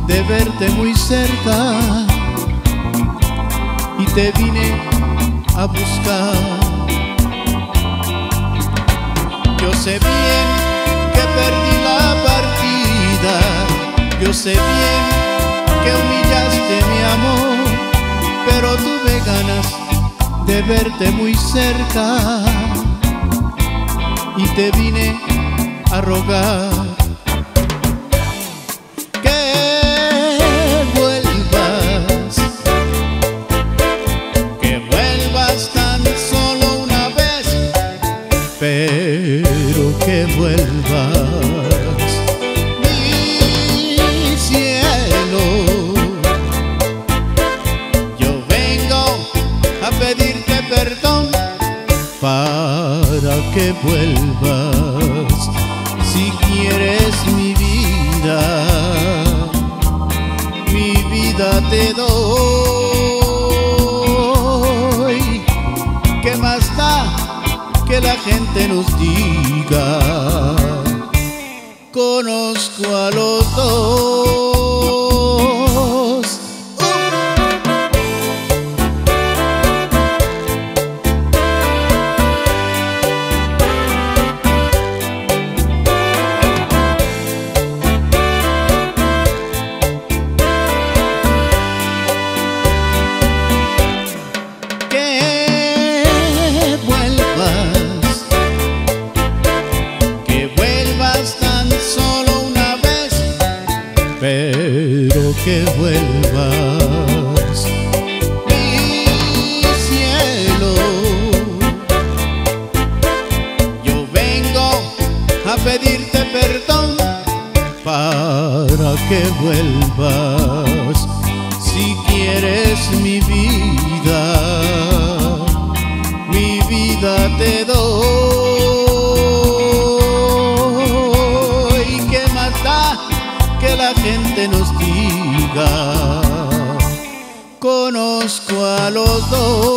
de verte muy cerca y te vine a buscar. Yo sé bien que perdí la partida, yo sé bien que humillaste mi amor, pero tuve ganas de verte muy cerca y te vine a rogar que vuelvas tan solo una vez, pero que vuelvas, mi cielo. Yo vengo a pedirte perdón para que vuelvas. Si quieres mi vida te doy. ¿Qué más da que la gente nos diga? Conozco a los dos. Pero que vuelvas, mi cielo. Yo vengo a pedirte perdón para que vuelvas. Si quieres mi vida te doy. ¿Qué más da que la gente nos diga? Conozco a los dos.